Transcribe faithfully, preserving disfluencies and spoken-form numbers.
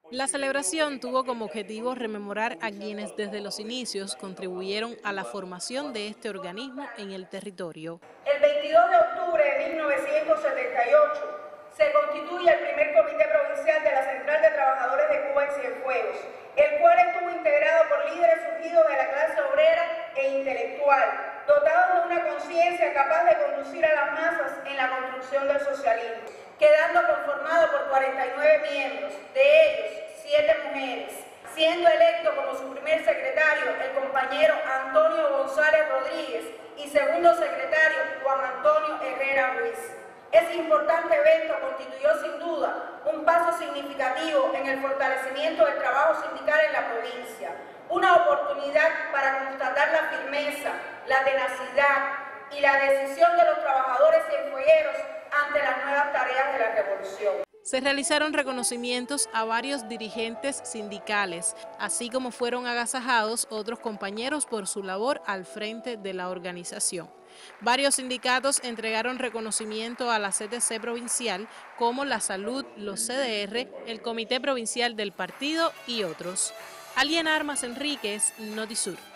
La celebración tuvo como objetivo rememorar a quienes desde los inicios contribuyeron a la formación de este organismo en el territorio. El veintidós de octubre de mil novecientos setenta y ocho se constituye el primer comité provincial de la Central de Trabajadores de Cuba en Cienfuegos, el cual estuvo integrado por líderes surgidos de la clase obrera e intelectual, dotados de una conciencia capaz de conducir a las masas en la construcción del socialismo, quedando conformado por cuarenta y nueve miembros, de ellos siete mujeres, siendo electo como su primer secretario el compañero Antonio González Rodríguez y segundo secretario Juan Antonio Herrera Ruiz. Ese importante evento constituyó sin duda un paso significativo en el fortalecimiento del trabajo sindical en la provincia, una oportunidad para constatar la firmeza, la tenacidad y la decisión de los trabajadores cienfuegueros ante las nuevas tareas de la revolución. Se realizaron reconocimientos a varios dirigentes sindicales, así como fueron agasajados otros compañeros por su labor al frente de la organización. Varios sindicatos entregaron reconocimiento a la C T C provincial, como la Salud, los C D R, el Comité Provincial del Partido y otros. Aliena Armas Enríquez, Notisur.